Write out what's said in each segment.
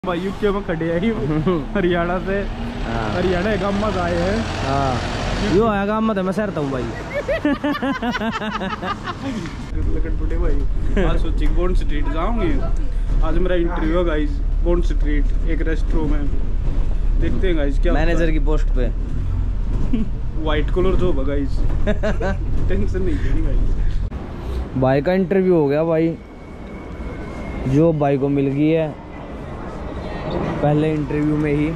भाई यूके में खड़े हैं हरियाणा से। हरियाणा गाँव में आए हैं। हाँ यो आया गाँव में तो मैं सहता हूँ भाई। भाई आज सोची बॉन्ड स्ट्रीट जाऊंगे। आज मेरा इंटरव्यू है गाइस बॉन्ड स्ट्रीट एक रेस्टोरेंट में। देखते हैं गाइस क्या मैनेजर की पोस्ट पे। वाइट कलर जो होगा गाइस। टेंशन नहीं लेनी गाइस। भाई का इंटरव्यू हो गया भाई, जो भाई को मिल गई है पहले इंटरव्यू में ही।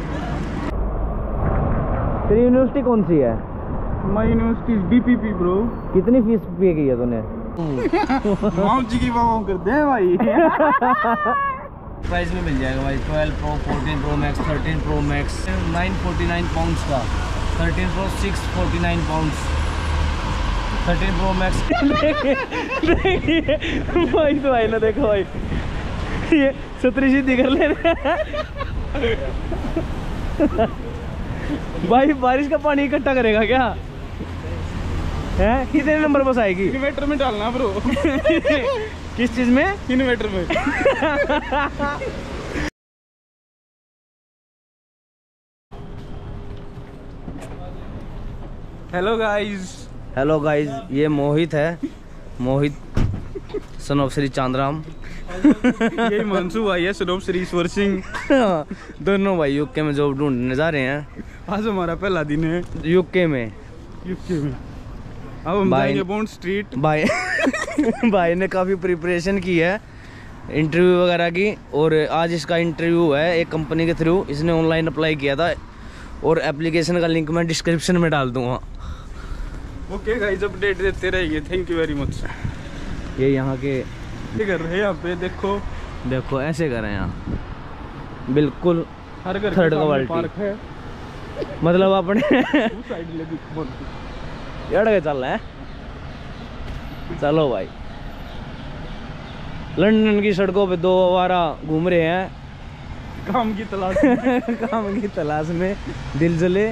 तेरी यूनिवर्सिटी कौन सी है? My university BPP bro. कितनी फीस पे की है तूने? माम जी की माम करते हैं भाई। प्राइस में मिल जाएगा भाई 12 pro 14 pro max 13 pro max 949 pounds का, 13 प्रो 649 पाउंड्स, 13 प्रो मैक्स। भाई तो भाई ना देखो भाई ये सतरी सीधी कर ले रहे। भाई बारिश का पानी इकट्ठा करेगा क्या है? कितने नंबर बस आएगी? इन्वर्टर में डालना ब्रो। किस चीज में? इन्वर्टर में। Hello guys. हेलो गाइस, ये मोहित है, मोहित सन ऑफ श्री चांदराम। ये हिमांशु भाई है सन ऑफ श्री ईश्वर सिंह। दोनों भाई यूके में जॉब ढूंढने जा रहे हैं। आज हमारा पहला दिन है यूके में। अब हम जाएंगे बॉन्ड स्ट्रीट। भाई ने काफ़ी प्रिपरेशन की है इंटरव्यू वगैरह की, और आज इसका इंटरव्यू है एक कंपनी के थ्रू। इसने ऑनलाइन अप्लाई किया था और एप्लीकेशन का लिंक मैं डिस्क्रिप्शन में डाल दूंगा। ओके गाइस, अपडेट देते रहेंगे। Thank you very much. ये यहाँ के कर रहे हैं यहाँ पे देखो ऐसे कर रहे हैं यहाँ, बिल्कुल हर घर थर्ड क्वालिटी पार्क है। मतलब अपने साइड लगी के चल रहे हैं। चलो भाई, लंदन की सड़कों पे दो आवारा घूम रहे हैं काम की तलाश काम की तलाश में दिल जले।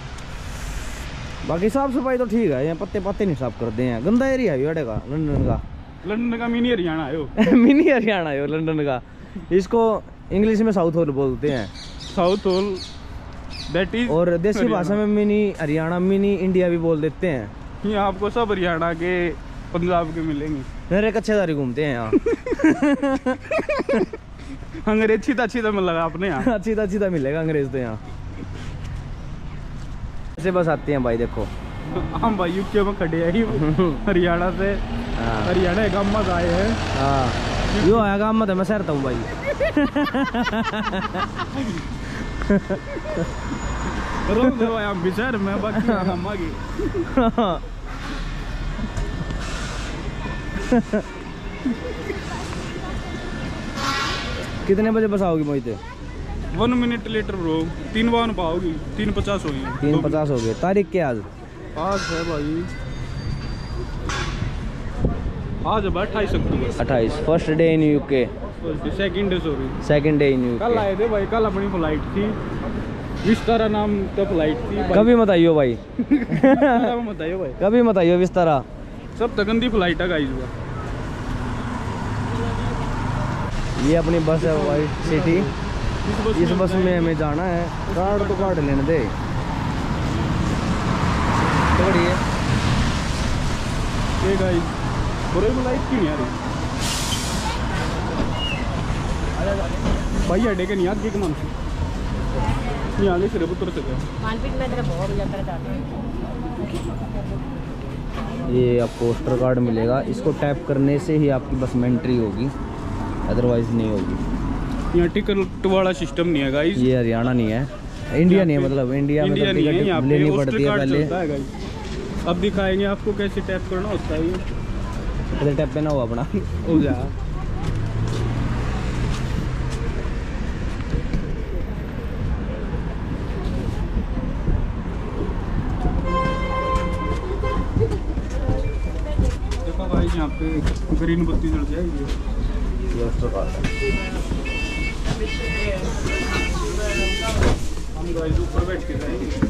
बाकी साफ सफाई तो ठीक है, यहाँ पत्ते पत्ते नहीं साफ करते हैं। गंदा एरिया है का लंदन का मिनी हरियाणा है। मिनी हरियाणा है लंदन का। इसको इंग्लिश में साउथ होल बोलते हैं। साउथ होल दैट इज, और देसी भाषा में मिनी हरियाणा मिनी इंडिया भी बोल देते हैं। यहाँ आपको सब हरियाणा के पंजाब के मिलेंगे। मेरे कच्चेदारी घूमते हैं यहाँ। अंग्रेज छीता मिल लगा आपने यहाँ। अच्छी मिलेगा अंग्रेज तो यहाँ। ऐसे बस आते हैं भाई, देखो हम भाई यूके में खड़े हैं हरियाणा से। हरियाणा गाँव में आए हैं। हाँ यो आया गाँव में तो मैं सहता हूँ भाई। हम भी शहर में बाकी हम आगे। कितने बजे बस आओगी मोहित? 1 मिनट लेटर ब्रो। 3 बावन पाओगी। 3:50 होगी। 3:50 हो गए। तारीख क्या आज? आज है भाई, आज है 28 October. 28 first day in UK. Second day sorry, second day in UK. कल आए थे भाई। कल अपनी फ्लाइट थी, विस्तारा नाम का फ्लाइट थी। कभी मत आइयो भाई। मत आइयो भाई, कभी मत आइयो विस्तारा। सब तगंदी फ्लाइट है गाइस। ये अपनी बस है वाइट सिटी। इस बस में हमें जाना है। कार्ड तो कार्ड लेने दे थोड़ी है। ये गाइस पूरे फ्लाइट क्यों नहीं आ रही भाई? अड्डे के नहीं आती कमान से यहाँ सिर्फ उतर सके। ये आपको पोस्टर कार्ड मिलेगा, इसको टैप करने से ही आपकी बस में एंट्री होगी, अदरवाइज नहीं होगी। यहाँ टिकट वाला सिस्टम नहीं है गाइस। ये हरियाणा नहीं है, इंडिया नहीं है। मतलब इंडिया में नहीं है, यहाँ लेनी पड़ती है पहले। अब दिखाएंगे आपको कैसे टैप करना होता है। ये टैप पे ना हो अपना हो जा। देखो भाई यहाँ पे ग्रीन बत्ती जल जाएगी। हम गाइस ऊपर बैठ के जाएंगे।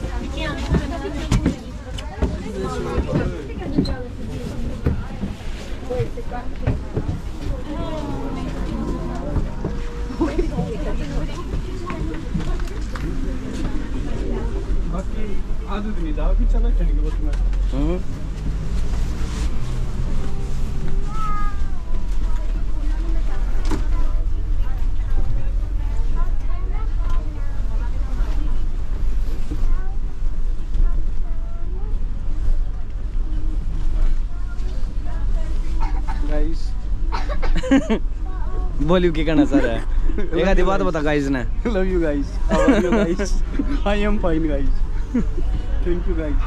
आदत नहीं था कि चला चढ़ के बस में गाइस बोलियो की कहना सर है एक आधी बात बता गाइस ने love you guys how are you guys I am fine guys thank you guys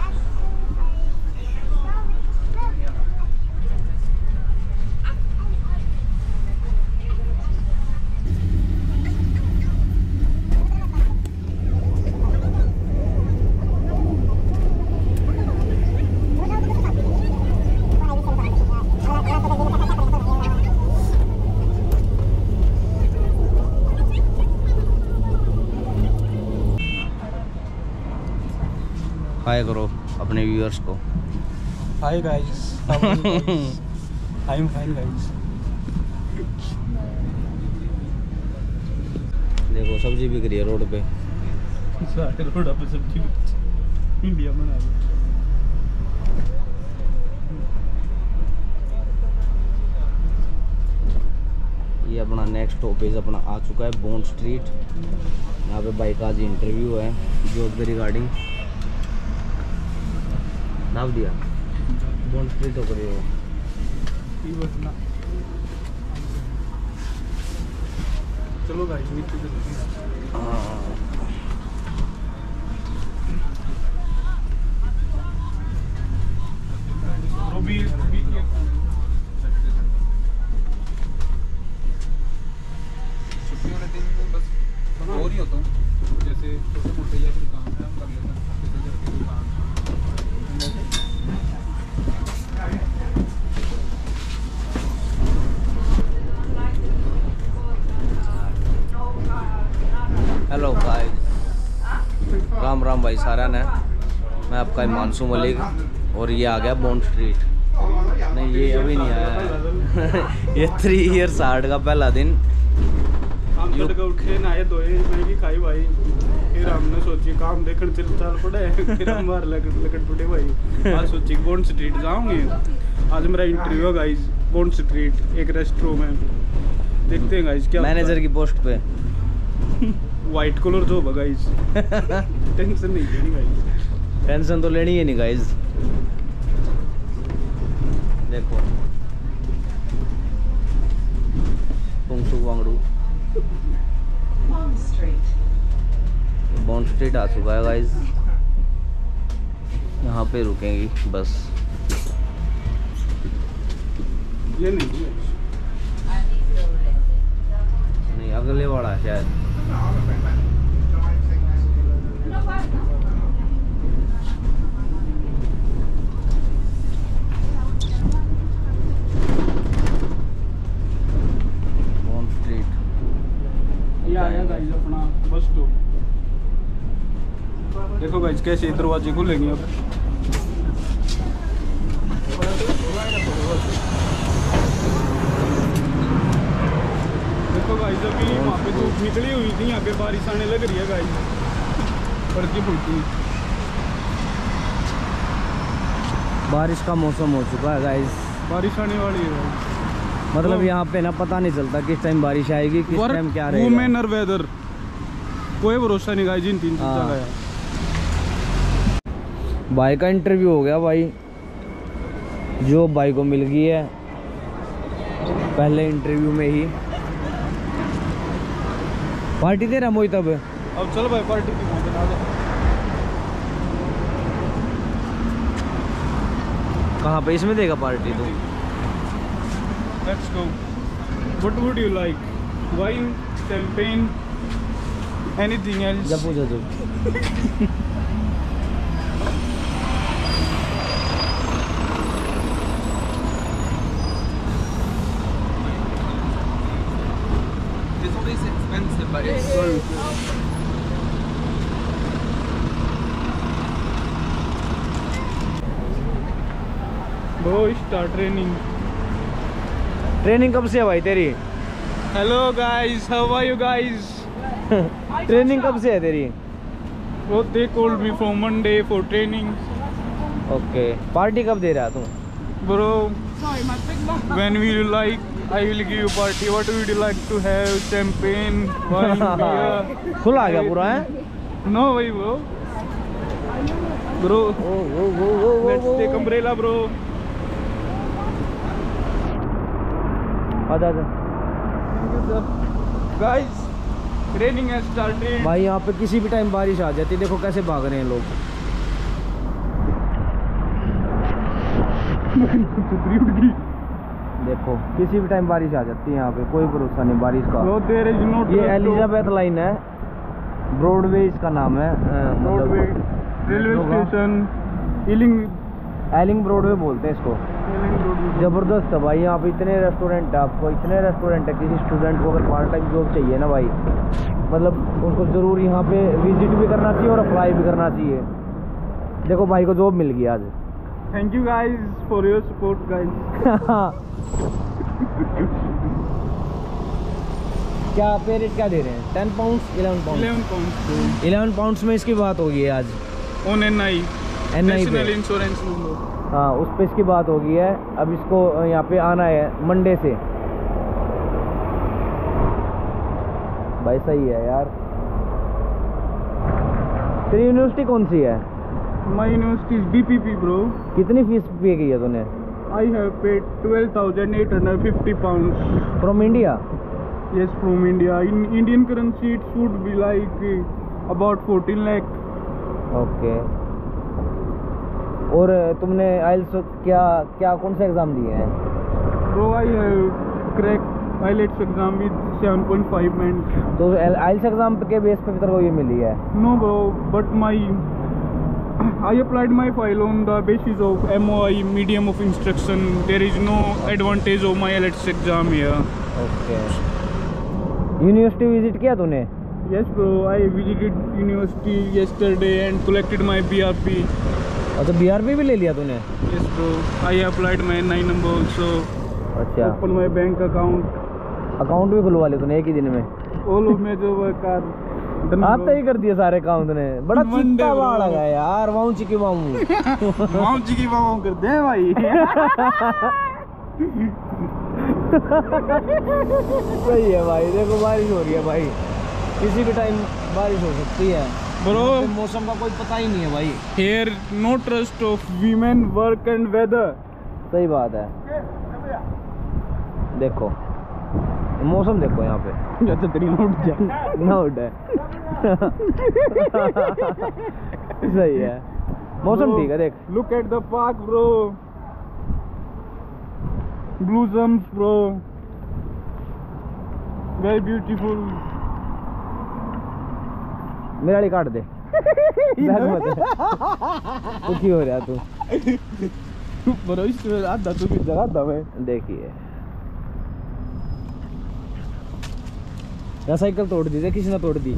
hi करो अपने व्यूअर्स को hi guys I am fine guys देखो सब्जी बिक रही है रोड पे सारे रोड पे सब्जी इंडिया में आ रही ये अपना नेक्स्ट स्टॉपेज अपना आ चुका है बॉन्ड स्ट्रीट। यहाँ पे बाइक आज इंटरव्यू है जॉब के रिगार्डिंग नाम दिया बॉन्ड स्ट्रीट होकर ये बस ना चलो गाइस नीचे चलते हैं रोबी छुट्टी वाले दिन में बस बोर ही होता हूँ जैसे छोटे मोटे या फिर काम है हम कर लेते हैं जैसे घर की दुकान हेलो गाइस राम राम भाई सारा ने मैं आपका हिमांशु मलिक और ये आ गया बॉन्ड स्ट्रीट नहीं ये अभी नहीं आया है ये 3 ईयर 60 का पहला दिन हम तड़के उठे नहाए धोए मैगी खाई भाई फिर हमने सोची काम देखने चल पड़े फिर हम बाहर लकड़ पड़े भाई आज सोची बॉन्ड स्ट्रीट जाऊंगे आज मेरा इंटरव्यू है गाइस बॉन्ड स्ट्रीट एक रेस्टोरेंट में देखते हैं गाइस क्या मैनेजर की पोस्ट पे वाइट कलर जो होगा गाइस टेंशन नहीं लेनी गाइस टेंशन तो लेनी है नहीं गाइस देखो तुमसुक वांगड़ू बॉन्ड स्ट्रीट आ चुका है गाइस यहाँ पे रुकेंगी बस ये नहीं नहीं अगले वाला है शायद बॉन्ड स्ट्रीट ये आया गाइस अपना बस स्टॉप देखो गाइस कैसे दरवाजे खुलेंगे अब देखो गाइस अभी वहाँ पे धूप निकली हुई थी यहाँ पे बारिश आने लग रही है गाइस पड़ती फुलती बारिश का मौसम हो चुका है गाइस बारिश आने वाली है गाइस मतलब यहाँ पे ना पता नहीं चलता किस टाइम बारिश आएगी किस टाइम क्या रहेगा वुमेन वेदर कोई भरोसा नहीं गाइस इन 3 हाँ। जगह भाई का इंटरव्यू हो गया भाई जो भाई को मिल गई है पहले इंटरव्यू में ही पार्टी दे रहा मोई तब अब चल भाई पार्टी की वहाँ बना दो कहाँ पे इसमें देगा पार्टी तो let's go what would you like wine champagne anything else जब पूछा तो It's always expensive but it's bro start training training कब से है भाई तेरी hello guys how are you guys training कब से है तेरी Bro, they called me for Monday for training. Okay, party कब दे रहा तू? Bro, when will you like, I will give you party. What would you like to have? Champagne, wine, beer? खुला आ गया पूरा है? No way, bro. Bro, let's take umbrella, bro. आजा आजा। Thank you, sir. Guys, raining has started. भाई यहाँ पे किसी भी टाइम बारिश आ जाती है, देखो कैसे भाग रहे हैं लोग। देखो किसी भी टाइम बारिश आ जाती है यहाँ पे, कोई भरोसा नहीं बारिश का। Bro, there is no. ये एलिजाबेथ लाइन है, ब्रॉडवे इसका नाम है। Broadway, railway station, Ealing Broadway बोलते हैं इसको। जबरदस्त है भाई, यहाँ पे इतने रेस्टोरेंट है, आपको इतने रेस्टोरेंट है। किसी स्टूडेंट को अगर पार्ट टाइम जॉब चाहिए ना भाई, मतलब उसको ज़रूर यहाँ पे विजिट भी करना चाहिए और अप्लाई भी करना चाहिए। देखो भाई को जॉब मिल गई आज। Thank you guys for your support, guys. क्या पे रेट क्या दे रहे हैं? 10 पाउंड्स, 11 पाउंड। 11 pounds. 11 पाउंड्स में इसकी बात होगी आज। On NI. NI National पे। Insurance number. हाँ, उस पे इसकी बात होगी है। अब इसको यहाँ पे आना है मंडे से। भाई सही है यार। तेरी यूनिवर्सिटी कौन सी है? My university is BPP, bro. कितनी फीस पे की है तूने? I have paid 12,850 pounds. From India? Yes, from India. In Indian currency, it should be like about 14 lakh. Okay. और तुमने आइल्स क्या कौन से एग्ज़ाम दिए हैं? Bro, I have cracked IELTS exam with 7.5 bands. तो आइल्स एग्ज़ाम के बेस पे तेरे को ये मिली है? No, bro, but I applied my file on the basis of MOI, medium of instruction. There is no advantage of my IELTS exam here. Okay. University visit किया तूने? Yes, bro, I visited university yesterday and collected my BRP. और तो BRP भी ले लिया तूने? Yes, bro, I applied my NI number also. अच्छा, Open my bank account. Account भी खुलवा लिया तूने एक ही दिन में? All of major work are done, आता bro. ही कर दिया सारे काम तूने। बड़ा Monday, चित्ता bro. बाढ़ लगा यार, वाऊ चिकी वाऊ। माँ जी की बाबा कर दे भाई। सही है भाई, देखो बारिश हो रही है भाई, किसी भी टाइम बारिश हो सकती है। Bro, मौसम का कोई पता ही नहीं है भाई। here no trust of women, work and weather. सही बात है। देखो मौसम देखो यहाँ पे। अच्छा तेरी नोट जा। नोट है। सही है, मौसम ठीक है। देख Look at the park, bro. Blossoms, bro. Very beautiful. मेरा वाली काट दे। बैग मत दुखी हो रहा तू। बरो इसमें आधा तो की जगह आधा मैं। देखिए या साइकिल तोड़ दी, किसी ने तोड़ दी।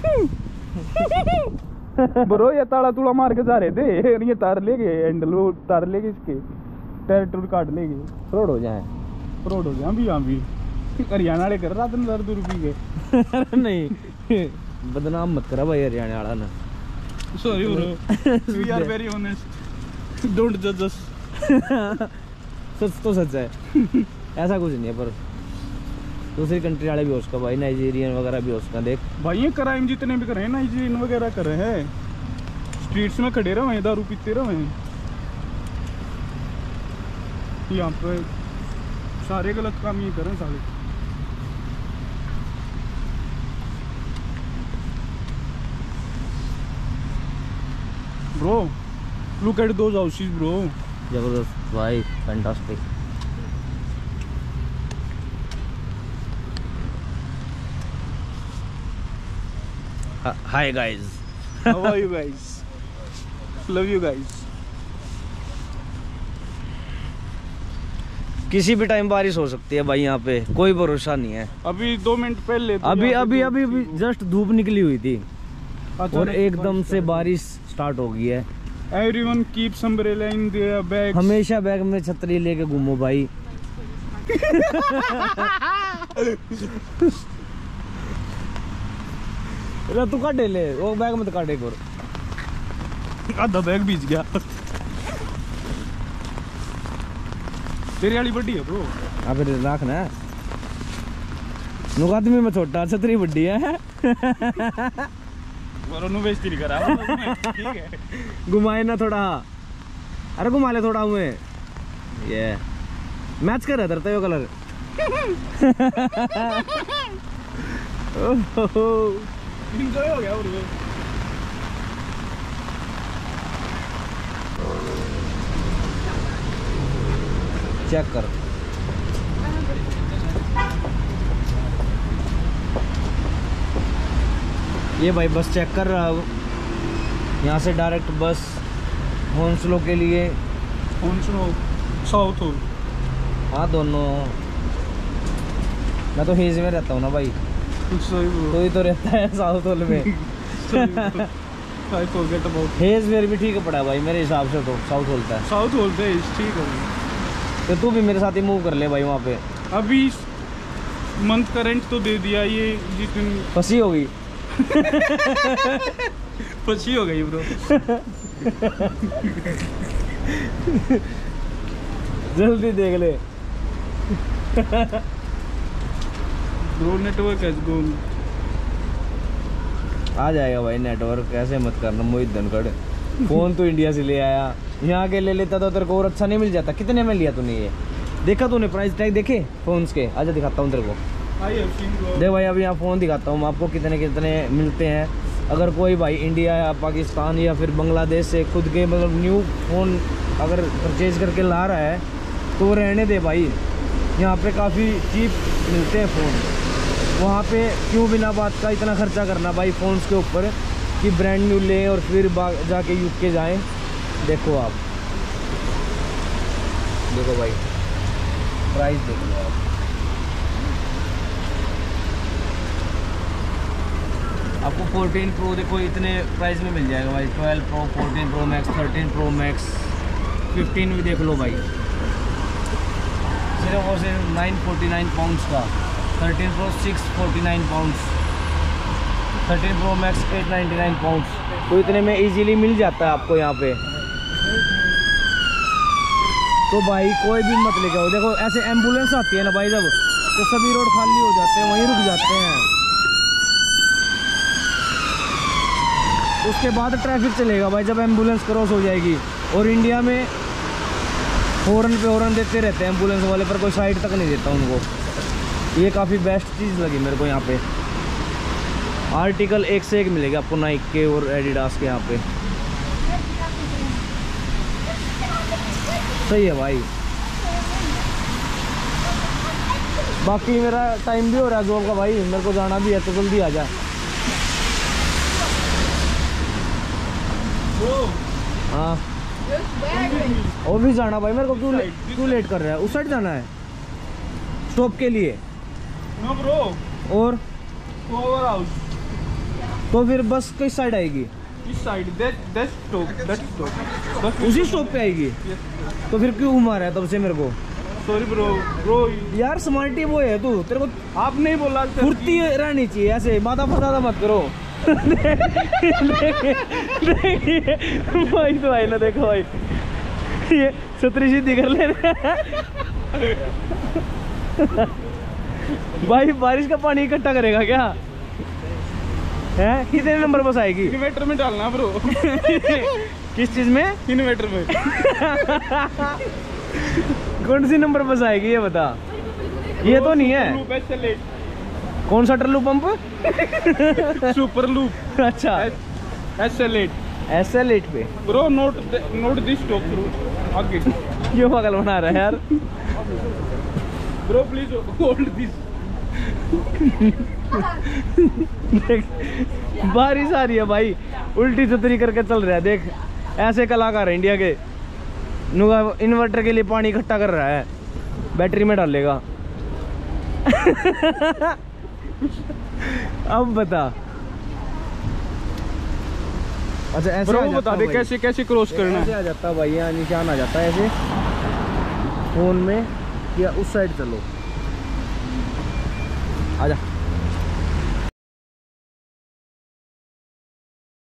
बरो ये ताला तुला मार के जा रहे थे, ये तार ले गए, हैंडल वो तार ले गए, इसके टायर टूर काट ले गए। फ्रॉड हो जाए। फ्रॉड हो गया भी यहाँ भी। हरियाणा वाले कर रहा था 1000 रुपये के। नहीं बदनाम मत करा भाई हरियाणा वाला ना। Sorry, bro. We are very honest. Don't judge us. सच तो सच है। ऐसा कुछ नहीं है, पर दूसरी कंट्री वाले भी हो उसका भाई, नाइजीरियन वगैरह भी हो उसका। देख भाई ये क्राइम जितने भी कर रहे हैं नाइजीरियन वगैरह कर रहे हैं, स्ट्रीट्स में खड़े रहे हैं, दारू पीते रहे हैं। यहाँ पे सारे गलत काम ये कर रहे हैं सारे। Bro, look at those houses, bro. जबरदस्त भाई, fantastic. Hi guys. How are you guys? Love you guys. किसी भी टाइम बारिश हो सकती है भाई, यहाँ पे कोई भरोसा नहीं है। अभी 2 मिनट पहले तो अभी यहाँ पे अभी अभी जस्ट धूप निकली हुई थी अचानक और एकदम से बारिश स्टार्ट हो गई है। Everyone keeps umbrella in their bags. हमेशा बैग में छतरी लेके घूमो भाई। तू काटे ले वो बैग में, तो काटे और आधा बैग भीज गया। तेरी वाली बड़ी है ब्रो। अब रखना है आदमी में छोटा छतरी बड़ी है। बेइज्जती नहीं करा। ठीक है घुमाए ना थोड़ा, अरे घुमा ले थोड़ा हुए। ये मैच कर रहा था यो कलर। एंजॉय हो गया ब्रो। चेक कर, ये भाई बस चेक कर रहा हूँ। यहाँ से डायरेक्ट बस हॉन्सलो के लिए। हॉन्सलो साउथ हो। हाँ दोनों। मैं तो हेज में रहता हूँ ना भाई। तो ही तो रहता है साउथ होल में। I forget about हेज मेरे भी ठीक है पड़ा भाई मेरे हिसाब से। तो साउथ होलता है। साउथ होलते है ठीक है। तो तू भी मेरे साथ ही मूव कर ले भाई वहाँ पे। अभी मंथ का रेंट तो दे दिया। ये जितनी फंसी होगी। पची हो गई ब्रो। जल्दी देख ले। ब्रो नेटवर्क है गो। आ जाएगा भाई नेटवर्क, ऐसे मत करना मोहित धनखड़। फोन तो इंडिया से ले आया, यहाँ के ले लेता तो तेरे को और अच्छा नहीं मिल जाता। कितने में लिया तूने ये? देखा तूने प्राइस टैग देखे फोन्स के? आजा दिखाता हूँ तेरे को। देख भाई अभी यहाँ फ़ोन दिखाता हूँ आपको कितने कितने मिलते हैं। अगर कोई भाई इंडिया या पाकिस्तान या फिर बांग्लादेश से खुद के मतलब न्यू फ़ोन अगर परचेज करके ला रहा है तो रहने दे भाई। यहाँ पे काफ़ी चीप मिलते हैं फ़ोन। वहाँ पे क्यों बिना बात का इतना खर्चा करना भाई फ़ोन्स के ऊपर कि ब्रांड न्यू लें और फिर जाके यूके जाएं। देखो आप, देखो भाई प्राइस देखो आप। आपको 14 प्रो देखो इतने प्राइस में मिल जाएगा भाई। 12 pro, 14 pro max, 13 pro max, 15 भी देख लो भाई। सिर्फ और सिर्फ 949 पाउंड्स का। 13 pro 649 pounds, 13 pro max 899 pounds. तो इतने में इजीली मिल जाता है आपको यहाँ पे। तो भाई कोई भी मत लेके आओ। देखो ऐसे एम्बुलेंस आती है ना भाई जब, तो सभी रोड खाली हो जाते हैं, वहीं रुक जाते हैं। उसके बाद ट्रैफिक चलेगा भाई जब एम्बुलेंस क्रॉस हो जाएगी। और इंडिया में हॉर्न पे हॉर्न देते रहते हैं एम्बुलेंस वाले, पर कोई साइड तक नहीं देता उनको। ये काफ़ी बेस्ट चीज़ लगी मेरे को यहाँ पे। आर्टिकल एक से एक मिलेगा आपको नाइक के और एडिडास के यहाँ पे। सही है भाई। बाकी मेरा टाइम भी हो रहा है जॉब का भाई, मेरे को जाना भी है तो जल्दी आ जा। हाँ ऑफिस जाना भाई मेरे को। क्यों लेट कर रहा है? उस साइड जाना है स्टॉप के लिए। No bro. और ओवर हाउस। तो फिर बस किस साइड आएगी? इस साइड। That stop. उसी स्टॉप पे आएगी? तो फिर क्यों घुमा रहा है तब से मेरे को? Sorry bro. यार स्मार्टी वो है तू, तेरे को आप नहीं बोला। फुर्ती रहनी चाहिए, ऐसे माथा फसादा मत करो। देखिए भाई तो भाई ना, देखो भाई ये छतरी सीधी कर ले रहे। भाई बारिश का पानी इकट्ठा करेगा क्या है? कितने नंबर बस आएगी? इन्वर्टर में डालना ब्रो। किस चीज में? इन्वर्टर में। कौन सी नंबर बस आएगी ये बता? ये तो नहीं है। कौन सा टर्लू पंप? Super loop. अच्छा SL8 पे bro. Note this stop bro. आगे क्यों पागल बना रहा है यार? Bro please hold this. बारिश आ रही है भाई, उल्टी छतरी करके चल रहा है। देख ऐसे कलाकार है इंडिया के। इन्वर्टर के लिए पानी इकट्ठा कर रहा है, बैटरी में डालेगा। अब बता। अच्छा ऐसे ब्रो बता दे कैसे कैसे क्रॉस करना है। आ जाता भाई, यहाँ निशान आ जाता है ऐसे फोन में, या उस साइड चलो। आजा।